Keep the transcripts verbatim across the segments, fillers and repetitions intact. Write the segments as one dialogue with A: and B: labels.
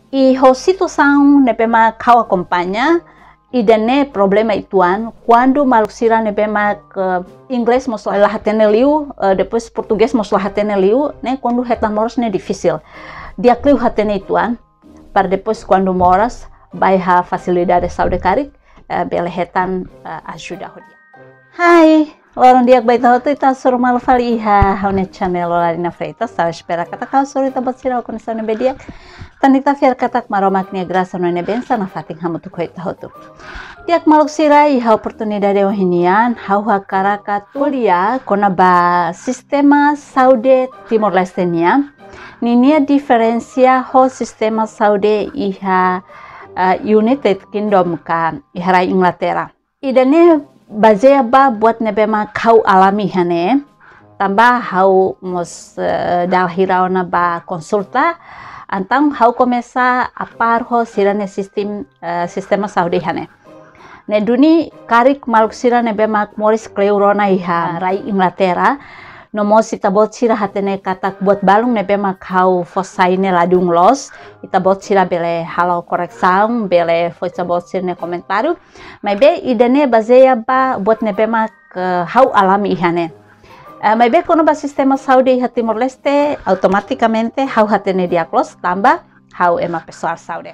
A: E a situação nebema kau acompanha e dane problema ituan quando maluxira nebema uh, inglês mos lah hatene liu uh, depois português mos lah hatene liu né quando retan moras né difícil dia kliu hatene ituan para depois quando moras vai ha facilidade saúde cari uh, bele retan uh, ajuda hodia. Hai Lorong diak baita hotu ita suruh malu fali iha haune channel Lorina Freitas sa espera kata kau suri ta batsira ko nisa nebe dia tanita fiar katak maromak nia grasa no ne bensa na fating hamutu ko ita hotu diak maluk sira iha oportunidade ohinian hau hakaraka tulia kona ba sistema Saudi Timor Leste nia ninia diferencia ho sistema Saudi iha uh, United Kingdom ka iha Inglaterra idane bazea ba buat nebema kau alami hane tambah hau mos uh, dal hirauna ba konsulta antang hau komesa apar ho sirane sistem uh, sistema Saudi hane ne duni karik maluk sira nebema moris kleurona iha rai Inglaterra no mo sita bot sira hatene katak buat balung nebema kau fosaine ladung los ita bot sira bele halo koreksang bele fosa bot sirne komentaru mai be idane bazea ba buat nebema ke hau alami ihane uh, mai be kono ba sistema Saudi ha Timor Leste automaticamente hau hatene dia close tambah hau ema pessoal Saudi.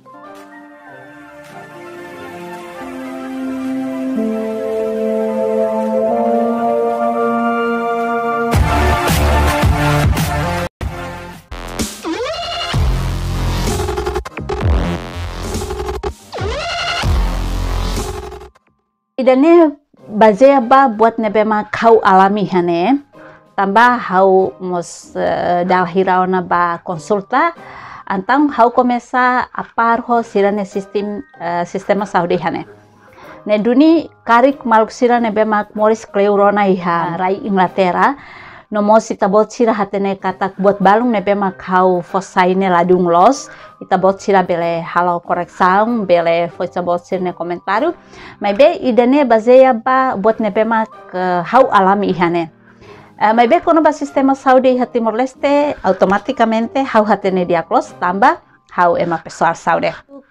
A: Idane bazea ba buat nebema kau alami hane tambah hau mos uh, dal hirauna ba konsulta antang hau komesa apar ho sirane sistem uh, sistema Saudi hane ne duni karik maluk sira nebema moris kleurona iha rai Inglaterra no mo sita bot sira hatene katak buat balung nebema kau fosaine ladung los ita bot sira bele halo koreksang bele fosa bot sirne komentaru mai be idane bazea ba buat nebema ke hau alami ihane uh, mai be kono ba sistema Saudi ha Timor Leste automaticamente hau hatene dia close tambah hau ema pessoal Saudi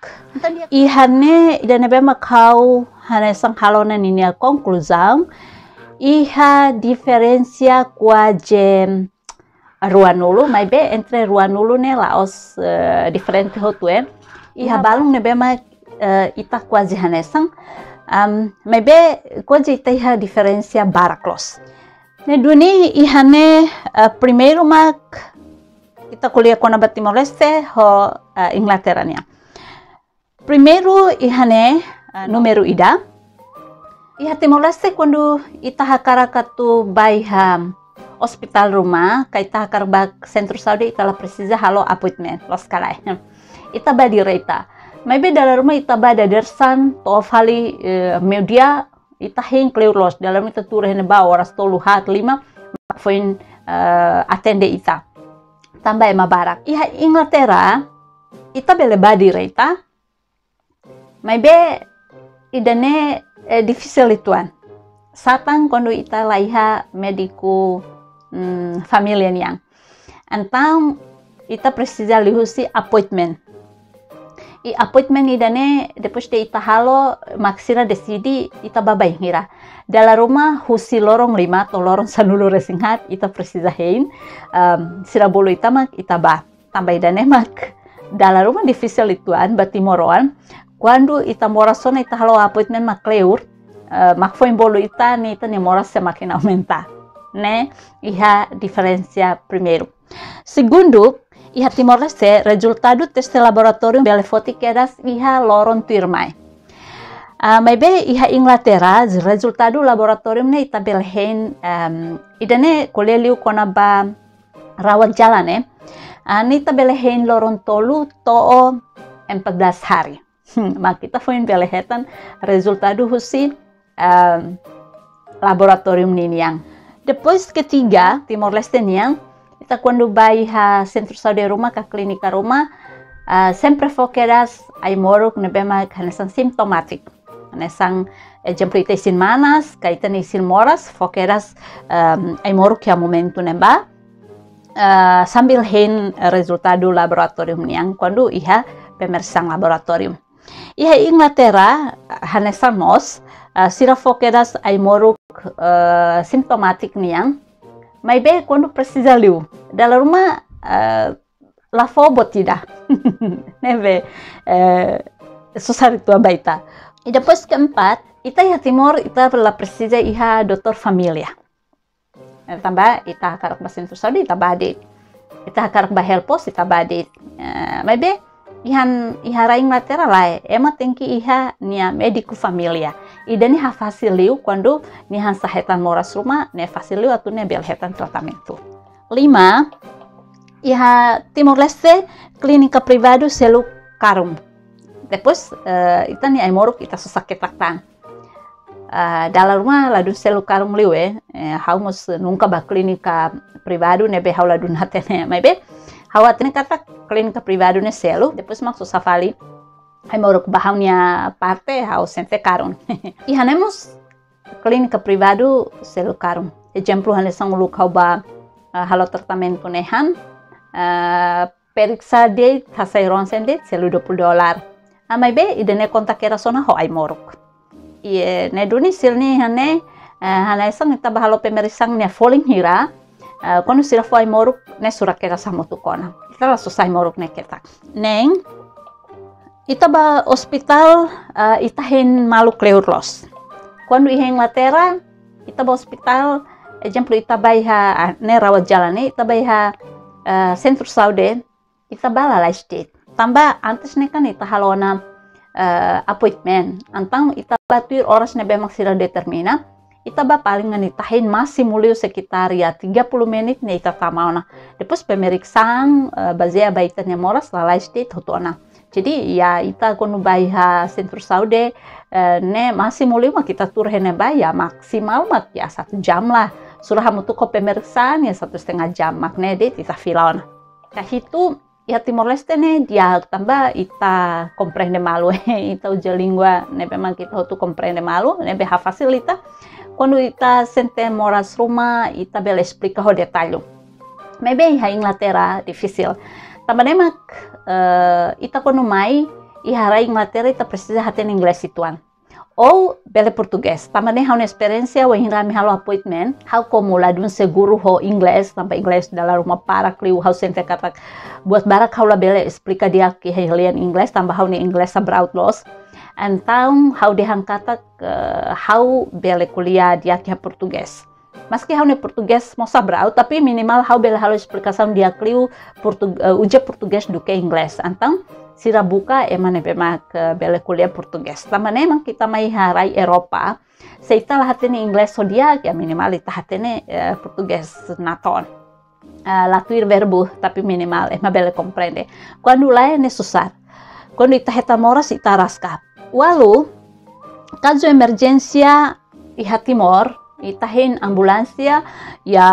A: ihane idane bema kau hane sang halona ninia conclusão iha diferencia quaje ruanulu mai be entre ruanulu ne laos uh, diferente hotue iha balung ne bema uh, ita quaje hanesang um, mai be quaje ita iha diferencia baraklos ne duni ihane uh, primeiro mak kita kuliah kona ba Timor Leste ho uh, Inglaterra nia primeiro ihane uh, numero ida iha Timor Leste quando ita hakaraka tu baiha hospital rumah ka ita hakarba centro Saudi ita la precisa halo appointment los kalai ita ba direita mai be dalam rumah ita ba dadersan to fali uh, media ita hin kleur los dalam ita tur hene ba horas tolu hat lima foi uh, atende ita tambah ema barak iha Inglaterra ita bele ba direita mai be idane é difícil ituan. Satang quando ita laiha medico hum, família niang. Então ita precisa lihusi appointment. E appointment idane depois de ita halo maksira decidi ita babai ngira. Dalam rumah husi lorong lima atau lorong sanulu resinghat ita precisa hein. Um, sira bolo ita mak ita ba. Tambah idane mak dalam rumah difícil ituan batimoroan. Quando ita mora sona ita halo appointment mak kleur, uh, mak foi bolo ita ni ita ni mora se makin aumenta, né? Iha diferencia primeiro. Segundo, iha Timor Leste resultado teste laboratório bele fotiqueras iha loron tuirmai. Uh, mai be iha Inglaterra resultado laboratório ne ita bele hen um, idane koleliu kona ba rawat jalan ne. Uh, ni ita bele hen loron tolu to empat belas hari. Hmm, mas kita foi belehetan resultado husi um, laboratorium niniang. Depois ketiga Timor Leste niang kita quando vai ha centro saúde rumah ka klinika rumah uh, sempre fokeras ai moruk nebema kanesang simptomatik kanesang exemplo ite sin manas kaitan isin moras fokeras um, ai moruk ya momentu neba uh, sambil hen resultado laboratorium niang quando iha pemeriksaan laboratorium. Iha Inglaterra hanesamos uh, sira foquedas ai moruk uh, simptomatic niang, mas bem quando precisa liu. Dalam rumah uh, la fobo tidak, neve uh, susah itu abaita. E depois keempat, ita iha Timor ita la precisa iha doktor familia. Tambah ita karak basentur saudi ita badit, ita karak bahelpos ita badit. Uh, mas bem ihan iha ra Inglaterra lá, ema tem que iha nia médico familia. E dani ha faciliu quando nihan sahetan moras rumah, ne faciliu atu ne belhetan tratamento. Lima, iha Timor Leste clínica privado selu karum. Depois uh, ita ni ai moruk ita susah ketaktan. Uh, dalam rumah ladu selu karum liu eh, haumus nunca ba clínica privado ne be hau ladu natene, mas be hau atene kata clínica privado ne selu, depois mak susah fali. Ai moruk bahaunya parte hau sente karum. Ihanemos clínica privado selu karum. Exemplo hanesang lu kau ba uh, halo tratamento nehan uh, periksa de tasai ronsen de selu dua puluh dolar. Amai be idene kontak era sona ho ai moruk. Ie ne duni silni hane uh, hana isang ita bahalo pemeriksaan ne falling hira uh, kono sira fo ai moruk ne surak era samotu kona. Ita la susai moruk ne ketak. Neng ita ba hospital uh, ita hen malu kleurlos. Quando iha Inglaterra ita ba hospital exemplo ita ba iha ne rawat jalan ita ba iha uh, centro saúde ita bala la state. Tambah antes ne kan ita halona uh, appointment. Antang ita batuir horas ne bemak sira determina. Ita ba paling ngani tahin masih muliu sekitar ya tiga puluh menit ne ita tamauna. Depois pemeriksaan uh, bazea ba ita ne moras la state hotona. Jadi ya ita kono baiha centro saúde uh, ne masih muliu mak kita tur hene ba ya maksimal mak ya satu jam lah. Surah hamutu ko pemeriksaan ya satu setengah jam mak ne de ita filauna. Kahitu ya Timor Leste ne dia tambah ita comprende malu ita uja língua ne memang kita tu comprende malu ne beha facilita quando ita sente moras rumah ita bela explica o detalhe. Mas bem a Inglaterra difícil. Tambah nemak uh, ita quando mai iha ra Inglaterra ita precisa haten inglês situan. Ou bele português. Tambah ne hau experiência o hinra mi halo appointment hau como lá dun seguro ho inglês tambah inglês dalam rumah para kliu hau sente kata buat barak hau la bele explica dia ke helian inglês tambah hau ni inglês sabraut los. Então hau dehang kata uh, hau bele kuliah dia ke português. Meski hau ni português mo sabraut tapi minimal hau bele halo explicação dia kliu portug uh, uja português do que inglês. Então sira buka emane bemak uh, bele kuliah português. Tambah emang kita mai harai Eropa. Seita lah hatene inglês so dia ya minimal ita hatene uh, português naton. Uh, latuir verbo tapi minimal ema bele comprende. Quando lá é necessário. Quando ita heta moras ita rasca. Walu caso emergência iha Timor ita hen ambulância ya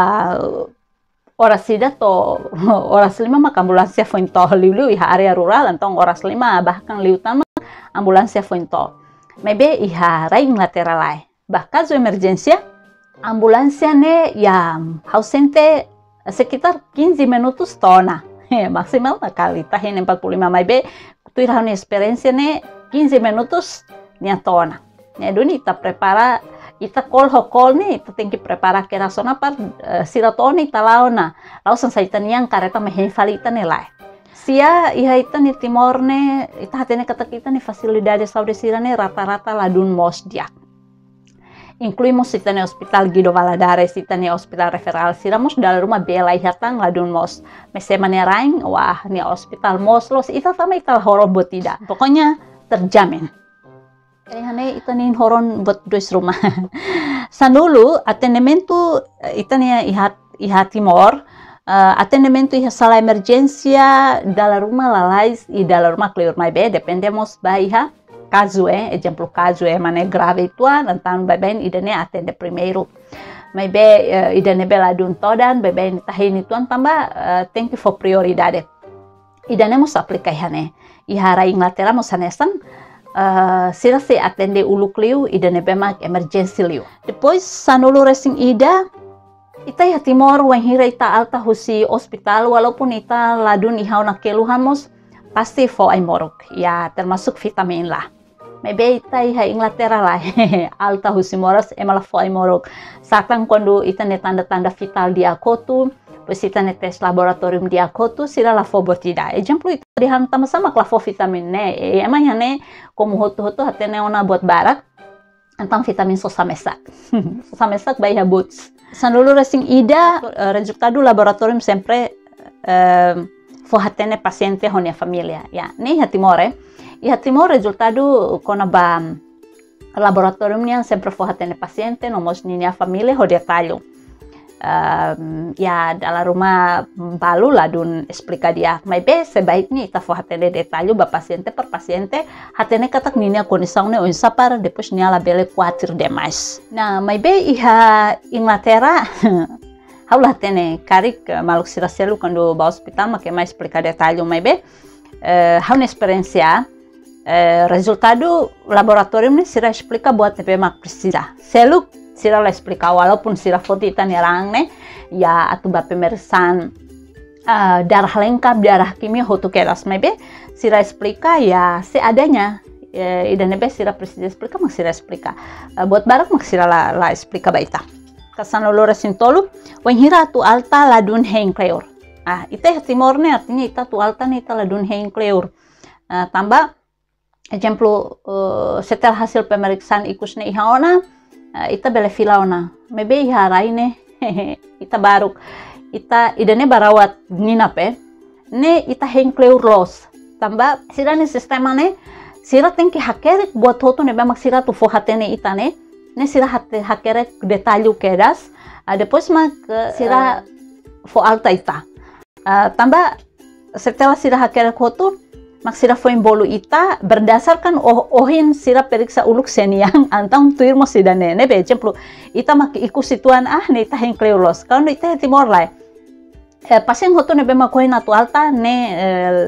A: horas sida to horas lima mak ambulância foi to liu iha area rural então horas lima bahkan liu tama ambulância foi to. Mebe iha ra Inglaterra lai. Bah caso emergência ambulância ne ya ausente sekitar quinze minutos tona. Maksimal kali tahin empat puluh lima mai be tu ira experiência ne quinze minutos nia tona. Ne duni ita prepara ita call ho call ni ita tem que preparar que razona par uh, siratona ita laona. Lausan sa ita niang kareta mehen falita ne lai. Sia iha ita ni Timor ne ita hatene kata kita ni facilidade saúde sira ne rata-rata ladun mos dia. Incluímos ita ne hospital Guido Valadares, ita ne hospital referral siramos dalam rumah bela ihatang ladun mos. Mesema ne raing wah ni hospital mos los ita sama ita horon buat tidak. Pokoknya terjamin. Kayaknya ita nih horon buat dois rumah. Sanulu atendimento ita nih ihat ihat Timor. Uh, atendimento iha sala emergência dalam rumah lalais e dalam rumah kliur mai be dependemos ba iha caso é exemplo caso é mané grave tuan então beben idane atende primeiro. Mai be uh, idane bela dun todan beben tahin tuan tambah uh, tem que for prioridade. Idane mos aplicar hane. Iha ra Inglaterra mos hanesan Uh, sira se atende ulu kliu ida nebemak emergency liu. Depois sanulu resing ida ita ya timor wan hira ita alta husi hospital walaupun ita ladun ihau na keluhan mos pasti fo ai morok ya termasuk vitamin lah. Maybe ita iha Inglaterra lah alta husi moras emala fo ai morok. Sakang quando ita ne tanda-tanda vital dia kotu pois ita ne tes laboratorium dia kotu sira la fo botida. Exemplo ita dihan sama-sama la fo vitamin ne e emang ne como hoto-hoto hatene ona buat barak antang vitamin so samesak. So samesak bai habuts. Sanulu resing ida uh, resultado laboratorium sempre uh, fo hatene paciente honia familia. Ya, ni hatimore. E hatimore resultado kona ba laboratorium nian sempre fo hatene paciente nomos ni familia ho detalho. Um, ya dalam rumah balu lah dun explica dia, mas be sebaiknya ita fo hatene detalhe ba paciente per paciente hatene katak nini a condição ne unsa para depois ni ala bele quatro demais. Nah, mas be iha Inglaterra haula hatene karik maluk sira selu quando ba hospital ma que mais explica detalhe, mas be uh, hauna experiência uh, resultado laboratório ne sira explica buat be mak precisa. Selu sira la explica walaupun sira foto ita nerang ne ya atu ba pemeriksaan uh, darah lengkap darah kimia hotu keras maybe sira explica ya seadanya uh, ida nebe sira precisa explica mak sira explica uh, buat barak mak sira la, la explica baita kasan lolo resintolu wan hira tu alta ladun hein kleur ah ita timor ne artinya ita tu alta ne ita ladun hein kleur uh, tambah exemplo uh, setelah hasil pemeriksaan ikusne ihaona Uh, ita bele filauna mebe iha raine ita baruk ita idane barawat ninape ne ita henkleur los tamba sira ne sistema ne sira tem que hakerek buat hoto ne bemak sira tu fo hatene ita ne ne sira hate hakerek detalhe keras uh, depois mak uh, sira fo alta ita uh, tamba setelah sira hakerek hoto mak sira foi bolu ita berdasarkan oh ohin sira periksa uluk seniang antang tuir mo sida nene be exemplo ita mak iku situan ah ne ita henkleulos kalau ita timor lai eh, pasien hoto ne be mak koin atu alta ne eh,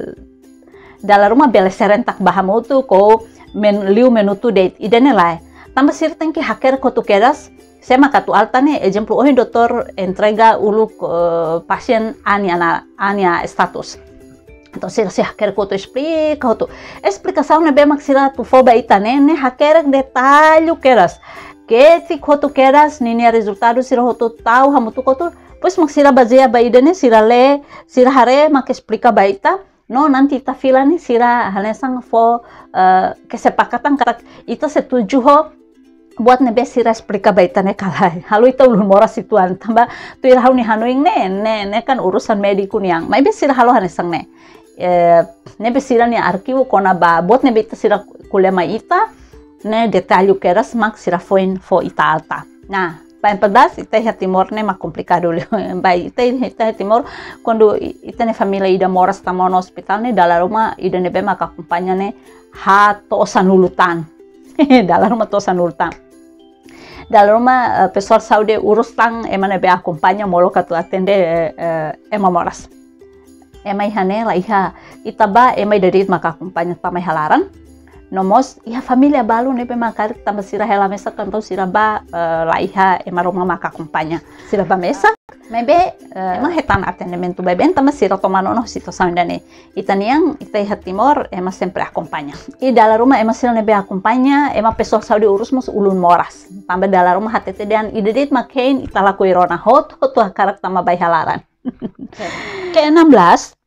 A: dalam rumah bele serentak bahamutu ko men liu menutu date idane lai tambah sira tengki haker kotu keras saya mak atu alta ne exemplo ohin doktor entrega uluk uh, pasien ania ania status. Então, se você quer que eu te explique, tu explicação não é bem maxila tu foba ita né, né, haker detalhe queras, que se tu queras, nem é resultado se tu tahu hamu tu tu, pois maxila baseia baida né, sira le, sira hare mak explica baita, no nanti ita fila né, sira halensang fo uh, kesepakatan kata ita setuju ho buat nebe sira explica baita ne kalai, halu ita ulun mora situan, tambah tu irhau ni hanuing ne, ne, ne kan urusan mediku niang, mai be sira halu hanesang ne. Eh, nebe sira ni arquivo kona ba bot nebe ita sira kulema ita ne detalhe keras mak sira foin fo ita alta nah pa empedas ita ha timor ne mak complicado ba ita ita timor quando ita ne família ida mora stamo no hospital ne dalam rumah ida nebe mak acompanha ne ha to sanulutan dalam rumah to sanulutan dalam rumah uh, pessoal saúde urus tang ema nebe acompanha molo katu atende uh, ema moras emai hane la iha itaba emai dari maka acompanha tamai halaran nomos iha família balu nebe makar tamba sira hela mesa kanto sira ba uh, la iha ema roma maka acompanha sira ba mesa mebe uh, ema hetan atendimento beben tamba sira tomano no situação dane itaniang ita iha timor ema sempre acompanha e dalam rumah ema sira nebe acompanha ema pessoal saúde urus mos ulun moras tamba dalam rumah hatete dan idedit makein ita laku irona hot hot karak tamba bai halaran ke enam belas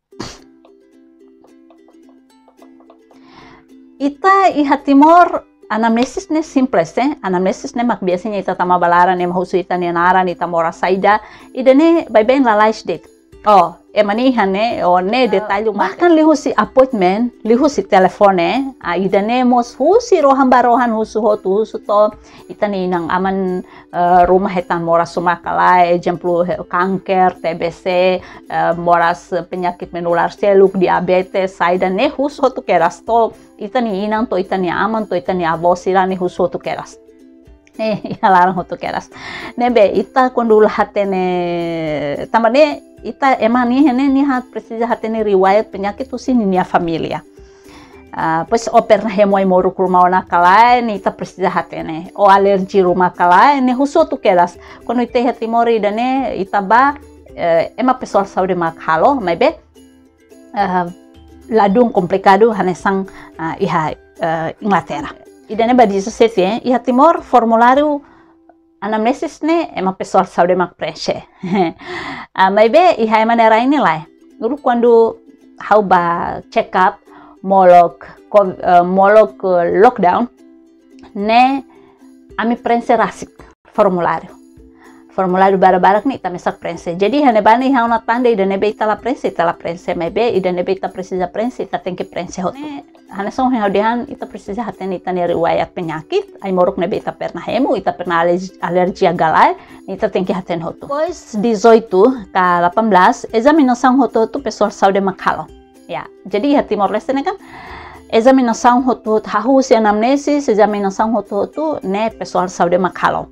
A: ita iha timor anamnesis ne simples eh anamnesis ne mak biasanya ita tama balaran ne mahusu ita ne naran ita mora saida ida ne bye bye la life date oh emani hane o ne detalhe bahkan lihu si appointment lihu si telefone a ida ne mos husi rohan barohan husu hotu husu to ita ni nang aman uh, rumah hetan mora sumakala exemplo kanker T B C uh, moras penyakit menular seluk diabetes saida ne husu hotu keras to ita ni inang to ita ni aman to ita ni avosira ni husu hotu keras eh larang hotu keras nebe ita quando hatene tamane ita emang nih ini nih hat precisa hatene riwayat penyakit tu sini nih familia Uh, pois o perna remoi moru kurma ona kalai ni ita precisa hatene o alergi ruma kalai ne huso tu keras quando ite hatimori dane itaba uh, ema pessoal saúde makhalo mai be uh, ladung complicado hanesang uh, iha uh, Inglaterra idane ba dezessete eh iha timor formulário anamnesis ne ema pessoal saúde mak preenche uh, mai be iha maneira ini lai guru quando hau ba check up molok uh, molok uh, lockdown ne ami prense rasik formulário formulário bara-barak ni também sak prense jadi hane bani ha una tanda ida nebe ita la prense ita la prense mebe ida nebe ita precisa prense ita tem que prense hot ne hane song haudian ita precisa haten ita ne riwayat penyakit ai morok nebe ita pernah hemu ita pernah alergi galai ita tem que haten hot pois dezoito ka delapan belas examinação hot tu pessoal saúde makalo ya, jadi ya Timor Leste kan examinação hot-hot hahusi anamnesis, examinação hot-hot ne pessoal saúde makalo.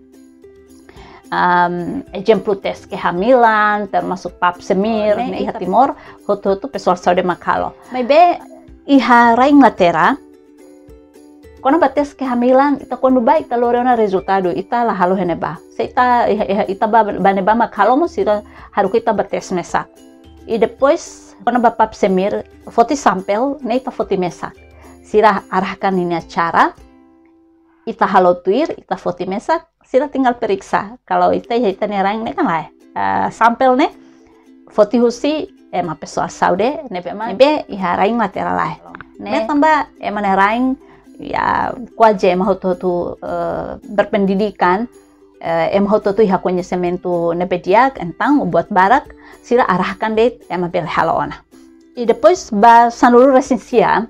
A: Um, exemplo tes kehamilan, termasuk pap semir, oh, ne iha Timor hot-hot pessoal saúde makalo. Mas be iha ra Inglaterra, quando bates kehamilan, ita quando ba ita lorena resultado, ita la halo heneba. Se ita iha, ita ba baneba makalo mo sira haru kita bates mesak. E depois quando bapak semir foto sampel neita foto mesak sira arahkan ini acara ita halotuir ita foto mesak sira tinggal periksa kalau ita ya ita nerang ne kan lah uh, sampel ne foto husi ema pessoal saúde ne be be iharaing lateral lah ne tambah ema nerang ya kuaje ema hotu uh, berpendidikan Uh, em hoto tu iha conhecimento nepediak então buat barak sira arahkan det ema bel halona e depois ba sanulu recensia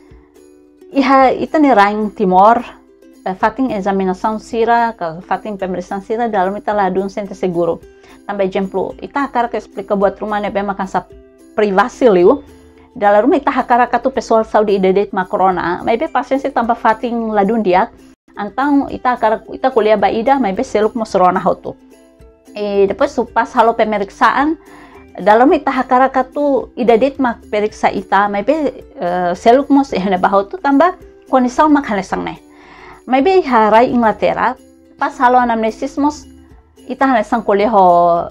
A: iha itane raing Timor uh, fating examinação sira ka fating pemeriksaan sira dalam ita ladun sente seguro tambah exemplo ita akara ka explica buat rumah nebe makan sa privasi liu dalam rumah ita akara ka tu pessoal saúde idedet ma corona maybe paciência tambah fating ladun dia então ita akara ita kuliah ba ida mas be seluk mo sorona hotu e depois pas halo pemeriksaan dalam ita akara katu ida det mak periksa ita mas be uh, seluk mo ehne ba hotu tambah kondisau mak hanesang ne mas be harai Inglaterra pas halo anamnesis mos ita hanesang kuliah ho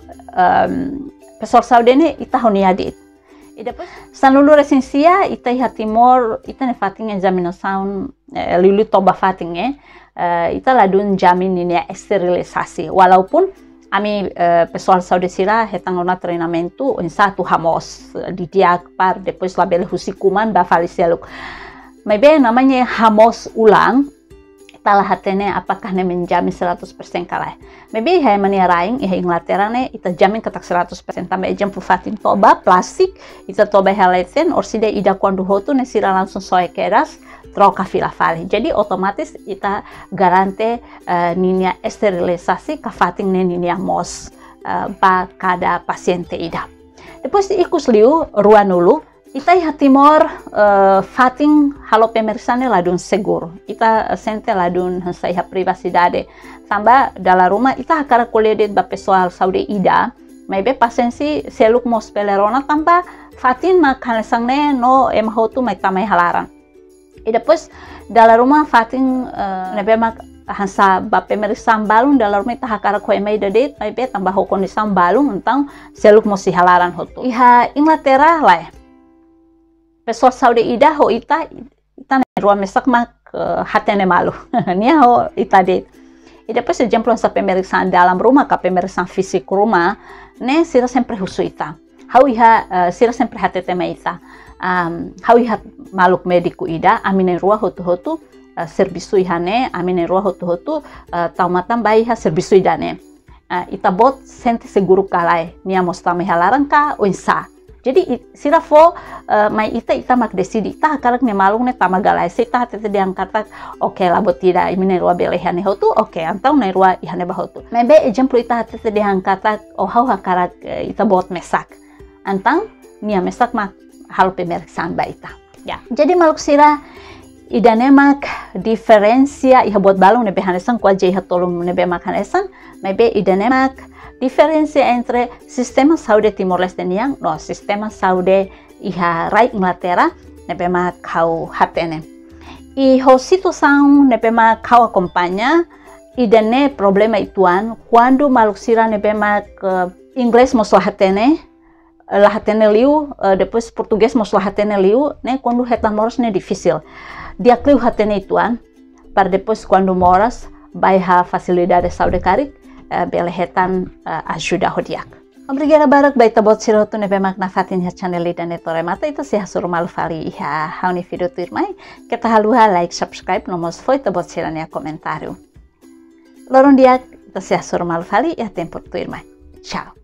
A: um, pessoal saúde ne ita honia det e depois sanulu recensia ita iha Timor ita ne fating examinação eh, lulu toba fating eh uh, ita ladun jamin ini sterilisasi walaupun ami uh, pessoal saúde sira hetang lona treinamento em satu hamos di diak par depois label husikuman ba faliseluk mas bem namanya hamos ulang talah hatene apakah ne menjamin seratus persen kalah maybe hai mania raing iha Inglaterra ne ita jamin katak seratus persen tambah exemplo fatin toba plastik ita toba haleten orside ida quando hotu ne sira langsung soe keras troca fila fale jadi otomatis ita garante uh, ninia sterilisasi ka fatin ne ninia mos uh, ba kada paciente ida depois ikus liu ruanulu ita iha Timor uh, fating halo pemeriksaan ladun seguro ita uh, sente ladun hansa iha privacidade tambah dalam rumah ita akara kuliah ba pessoal saúde ida mas be pasensi seluk mos pelerona tambah fatin mak hanesang ne no em hotu mai tamai halaran e depois dalam rumah fatin uh, nebe mak hansa ba pemeriksaan balung dalam rumah ita akara ko emai dedet mas be tambah ho kondisau balung entang seluk mos halaran hotu iha Inglaterra lah pessoal saúde ida ho ita ita ne rua mesak mak uh, hatene malu nia ho ita det e depois exemplo essa pemeriksaan dalam rumah ka pemeriksaan fisik rumah ne sira sempre husu ita hau iha uh, sira sempre hatete ma ita um, hau iha maluk mediku ida amine rua hotu-hotu uh, servisu ihane amine rua hotu-hotu uh, taumatam bai iha servisu idane uh, ita bot sente seguro kalai nia mostame halarang ka o insa jadi sira fo uh, mai ita ita mak desidi ita karak ne malung ne tamagalai sita tete diangkat oke lah bot tidak imine rua belehane hotu oke okay, antau ne rua ihane bahotu mebe exemplo ita tete diangkat oh hau hakarak uh, ita bot mesak antang nia mesak mak hal pemeriksaan ba ita ya jadi maluk sira idanemak diferensia iha buat balung nebe hanesan kuaje iha tolong nebe mak hanesan mebe idanemak diferensia entre sistema saúde Timor Leste yang no sistema saúde iha rai Inglaterra nebema kau hatene. E ho situação nebema kau acompanha e dene problema ituan quando maluxira nebema ke inglês mos hatene la hatene liu uh, depois português mos hatene liu né quando retan moras né difícil dia kliu hatene ituan para depois quando moras vai ha facilidade saúde cari uh, bele retan uh, ajuda hodiak. Obrigada barak baita bot siroto nebe makna fatin ha channel dan netore mata itu sih hasur malu fali ha hauni video tu irmai kita haluha like subscribe nomos foi ta bot sirania comentário. Lorong dia itu sih hasur malu fali ya tempo tu irmai. Ciao.